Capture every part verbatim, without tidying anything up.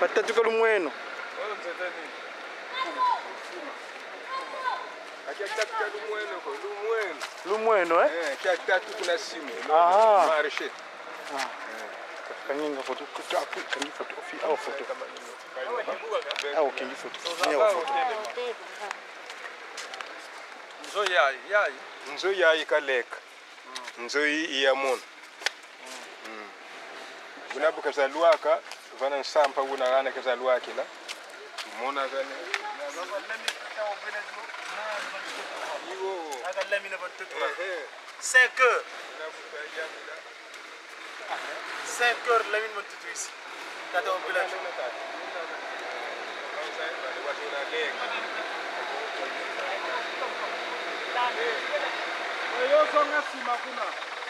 Batatu ka lumweno. Lumweno eh? Eh, kia tatu kuna simu. Ah. Marishe. Ah. Kanyenga foto kuta apu kanyi foto ofi au foto. Au kanyi foto. Ni au foto. Nzo yayi yayi. Nzo yayi kaleka. Nzo iya mon. Mm. Bunabu kazalwaka vana nsampa una gana kazalwaki la. Mona gani. cinq heures. cinq heures la mine monte ici. Tata au village. Yo songa sima kuna.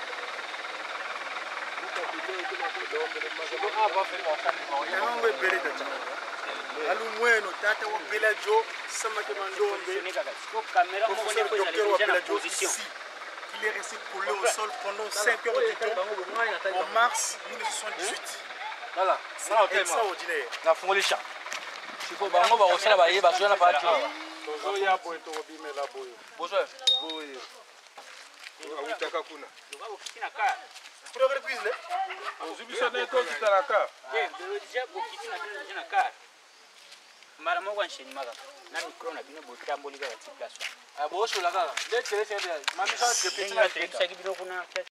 Yango ebele tata. Alu mweno tata wa village sama ke mandombe. Caméra mo kone ko Docteur la wa position. ici. Il est resté collé au sol pendant cinq heures de temps en mars mille neuf cent soixante-dix-huit. Voilà, C'est extraordinaire. na fungoli champ. Il faut bango ba osala ba yeba zona pa tu. Tozo ya boy to bimela boy. Bozo. Boy. Awitaka kuna. Ngabo kitina ka. Pour le cuisine. Ozubisa neto kitaraka. Eh, belo déjà bo kitina bino jina ka. Mara mo kwa nsheni maka. Na micro na bino bo tamboli ka ti place. Ah bozo la kala. Le tele c'est bien. Mami ça que petit na Tisa kibiro kuna